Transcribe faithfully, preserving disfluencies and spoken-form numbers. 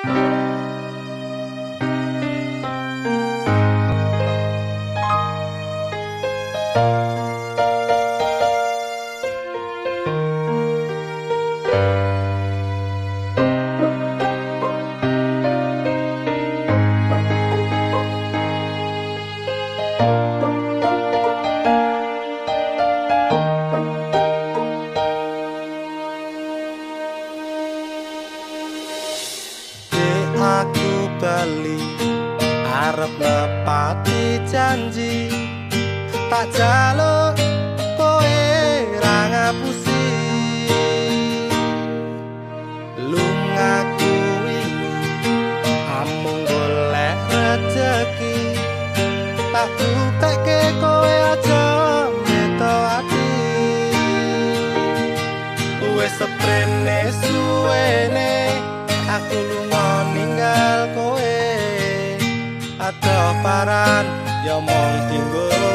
Aku bali arep nepati janji tak jaluk kowe ra ngapusi lungaku iki amung golek rejeki tak buktekke kowe aja meto ati wis seprene suwene aku lunga ninggal kowe adoh paran ya mong tinggal